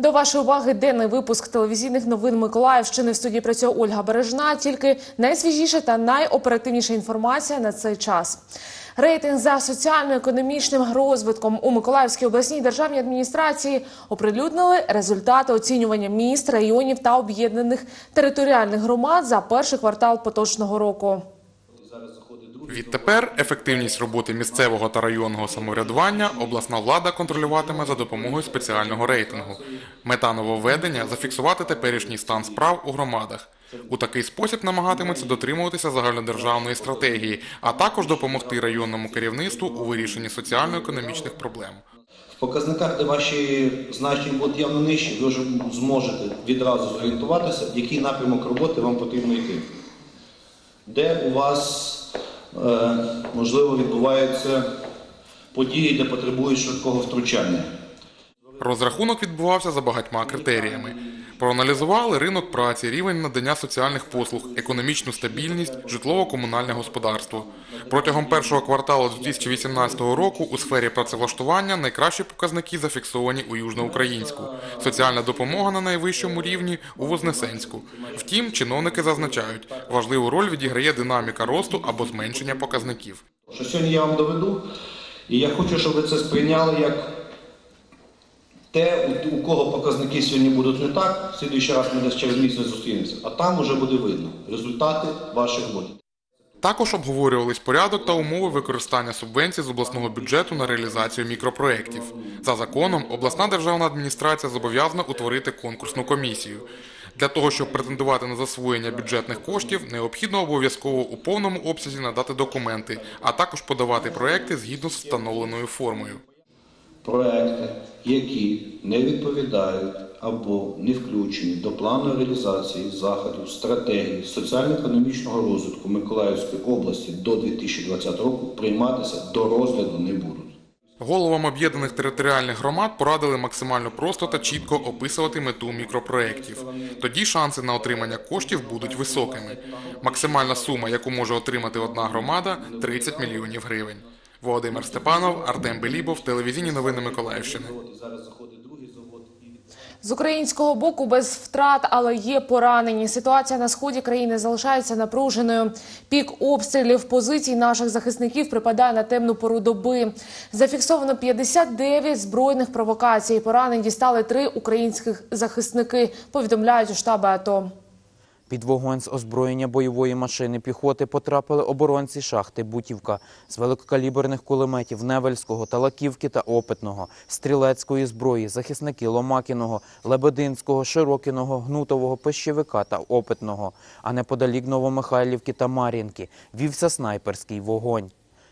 До вашої уваги денний випуск телевізійних новин Миколаївщини. В студії працює Ольга Бережна. Тільки найсвіжіша та найоперативніша інформація на цей час. Рейтинг за соціально-економічним розвитком у Миколаївській обласній державній адміністрації оприлюднили результати оцінювання міст, районів та об'єднаних територіальних громад за перший квартал поточного року. Відтепер ефективність роботи місцевого та районного самоврядування обласна влада контролюватиме за допомогою спеціального рейтингу. Мета нововведення – зафіксувати теперішній стан справ у громадах. У такий спосіб намагатимуться дотримуватися загальнодержавної стратегії, а також допомогти районному керівництву у вирішенні соціально-економічних проблем. В показниках, де ваші значення будуть явно нижчі, ви вже зможете відразу зорієнтуватися, в який напрямок роботи вам потрібно йти. Де у вас, можливо, відбуваються події, де потребують швидкого втручання. Розрахунок відбувався за багатьма критеріями. Проаналізували ринок праці, рівень надання соціальних послуг, економічну стабільність, житлово-комунальне господарство. Протягом першого кварталу 2018 року у сфері працевлаштування найкращі показники зафіксовані у Южноукраїнську. Соціальна допомога на найвищому рівні – у Вознесенську. Втім, чиновники зазначають, важливу роль відіграє динаміка росту або зменшення показників. Що сьогодні я вам доведу, і я хочу, щоб ви це сприйняли як те, у кого показники сьогодні будуть не так, в слідуючий раз ми десь через місяць зустрінемося, а там вже буде видно результати ваших роботи. Також обговорювались порядок та умови використання субвенцій з обласного бюджету на реалізацію мікропроєктів. За законом, обласна державна адміністрація зобов'язана утворити конкурсну комісію. Для того, щоб претендувати на засвоєння бюджетних коштів, необхідно обов'язково у повному обсязі надати документи, а також подавати проекти згідно з встановленою формою. Проекти, які не відповідають або не включені до плану реалізації заходів, стратегії соціально-економічного розвитку Миколаївської області до 2020 року, прийматися до розгляду не будуть. Головам об'єднаних територіальних громад порадили максимально просто та чітко описувати мету мікропроєктів. Тоді шанси на отримання коштів будуть високими. Максимальна сума, яку може отримати одна громада – 30 мільйонів гривень. Володимир Степанов, Артем Белібов, телевізійні новини Миколаївщини. З українського боку без втрат, але є поранені. Ситуація на сході країни залишається напруженою. Пік обстрілів позицій наших захисників припадає на темну пору доби. Зафіксовано 59 збройних провокацій. Поранень дістали 3 українських захисники, повідомляють у штабі АТО. Під вогонь з озброєння бойової машини піхоти потрапили оборонці шахти Бутівка з великокаліберних кулеметів Невельського, Талаківки та Опитного, стрілецької зброї, захисники Ломакіного, Лебединського, Широкіного, Гнутового, Пищевика та Опитного. А неподалік Новомихайлівки та Мар'їнки вівся снайперський вогонь.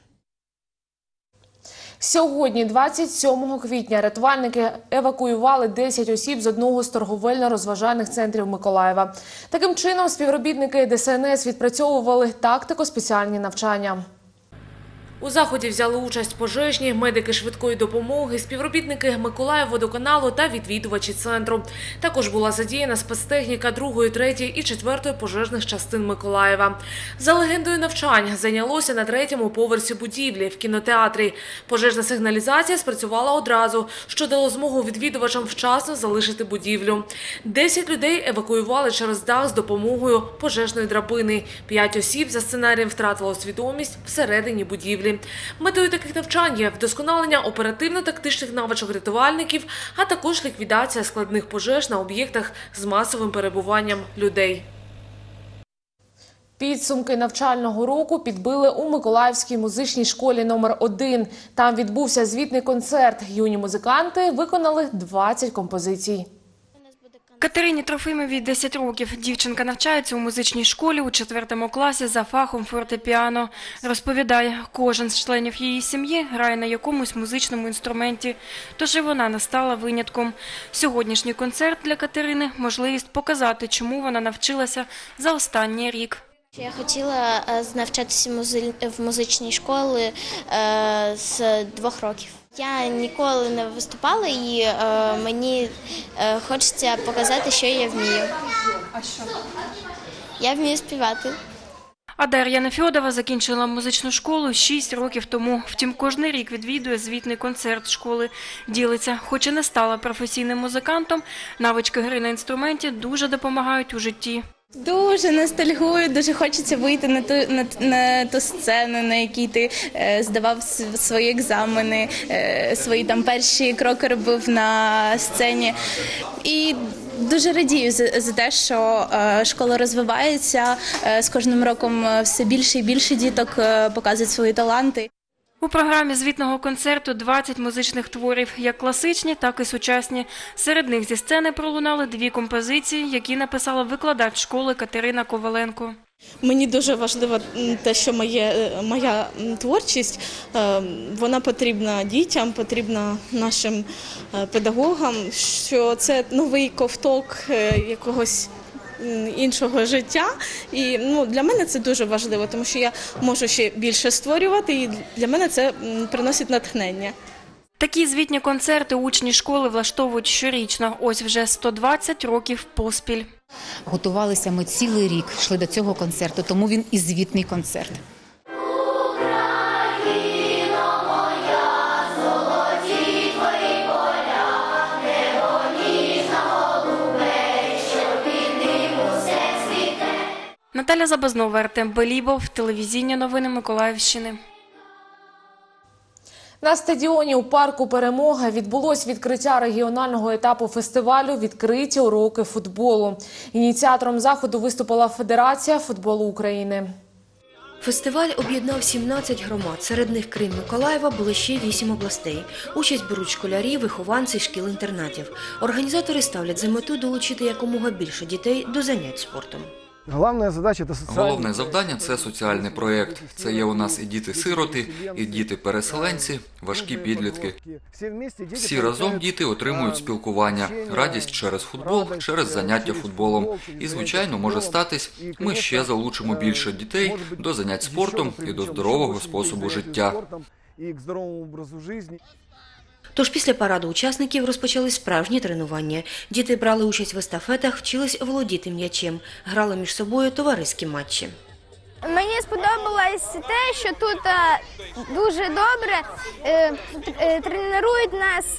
Сьогодні, 27 квітня, рятувальники евакуювали 10 осіб з одного з торговельно-розважальних центрів Миколаєва. Таким чином, співробітники ДСНС відпрацьовували тактико-спеціальні навчання. У заході взяли участь пожежні, медики швидкої допомоги, співробітники Миколаївводоканалу та відвідувачі центру. Також була задіяна спецтехніка 2-ї, 3-ї і 4-ї пожежних частин Миколаєва. За легендою навчань зайнялося на 3-му поверсі будівлі в кінотеатрі. Пожежна сигналізація спрацювала одразу, що дало змогу відвідувачам вчасно залишити будівлю. 10 людей евакуювали через дах з допомогою пожежної драбини. 5 осіб за сценарієм втратило свідомість всередині будівлі. Метою таких навчань є вдосконалення оперативно-тактичних навичок рятувальників, а також ліквідація складних пожеж на об'єктах з масовим перебуванням людей. Підсумки навчального року підбили у Миколаївській музичній школі номер 1. Там відбувся звітний концерт. Юні музиканти виконали 20 композицій. Катерині Трофимовій 10 років. Дівчинка навчається у музичній школі у 4 класі за фахом фортепіано. Розповідає, кожен з членів її сім'ї грає на якомусь музичному інструменті, тож і вона не стала винятком. Сьогоднішній концерт для Катерини – можливість показати, чому вона навчилася за останній рік. Я хотіла навчатися в музичній школі з 2 років. Я ніколи не виступала і мені хочеться показати, що я вмію. А що? Я вмію співати. А Дар'я Нефьодова закінчила музичну школу 6 років тому. Втім, кожен рік відвідує звітний концерт школи. Ділиться, хоч і не стала професійним музикантом, навички гри на інструменті дуже допомагають у житті. Дуже ностальгую, дуже хочеться вийти на ту сцену, на якій ти здавав свої екзамени, свої там перші кроки робив на сцені. І дуже радію за те, що школа розвивається, з кожним роком все більше і більше діток показують свої таланти. У програмі звітного концерту 20 музичних творів, як класичні, так і сучасні. Серед них зі сцени пролунали 2 композиції, які написала викладач школи Катерина Коваленко. Мені дуже важливо те, що моя творчість, вона потрібна дітям, потрібна нашим педагогам, що це новий ковток якогось іншого життя. І для мене це дуже важливо, тому що я можу ще більше створювати, і для мене це приносить натхнення. Такі звітні концерти учні школи влаштовують щорічно. Ось вже 120 років поспіль. Готувалися ми цілий рік, йшли до цього концерту, тому він і звітний концерт. Наталя Забазнова, Артем Белібов, телевізійні новини Миколаївщини. На стадіоні у парку «Перемога» відбулось відкриття регіонального етапу фестивалю «Відкриті уроки футболу». Ініціатором заходу виступила Федерація футболу України. Фестиваль об'єднав 17 громад. Серед них, крім Миколаєва, були ще 8 областей. Участь беруть школярі, вихованці шкіл-інтернатів. Організатори ставлять за мету долучити якомога більше дітей до занять спортом. Головне завдання – це соціальний проєкт. Це є у нас і діти-сироти, і діти-переселенці, важкі підлітки. Всі разом діти отримують спілкування, радість через футбол, через заняття футболом. І, звичайно, може статись, ми ще залучимо більше дітей до занять спортом і до здорового способу життя. Тож після параду учасників розпочались справжні тренування. Діти брали участь в естафетах, вчились володіти м'ячем, грали між собою товариські матчі. Мені сподобалось те, що тут дуже добре тренують нас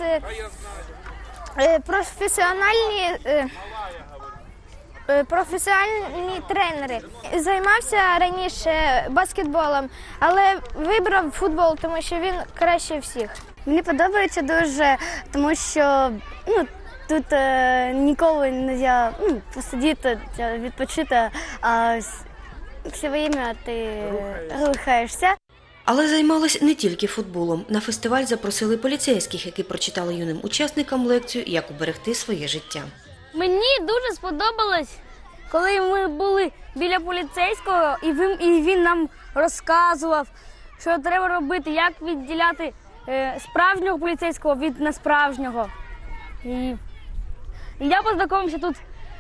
професіональні тренери. Займався раніше баскетболом, але вибрав футбол, тому що він краще всіх. Мені подобається дуже, тому що тут ніколи не можна посидіти, відпочити, а все время ти рухаєшся. Але займалась не тільки футболом. На фестиваль запросили поліцейських, які прочитали юним учасникам лекцію, як уберегти своє життя. Мені дуже сподобалось, коли ми були біля поліцейського, і він нам розказував, що треба робити, як відділяти справжнього поліцейського від несправжнього. І я познайомився тут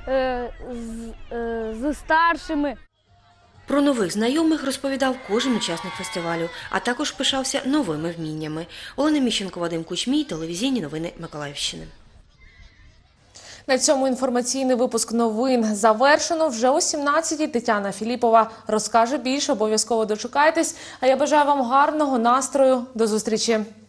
з старшими. Про нових знайомих розповідав кожен учасник фестивалю, а також пишався новими вміннями. Олена Міщенко, Вадим Кучмій, телевізійні новини Миколаївщини. На цьому інформаційний випуск новин завершено. Вже о 17-й Тетяна Філіпова розкаже більше. Обов'язково дочекайтесь. А я бажаю вам гарного настрою. До зустрічі.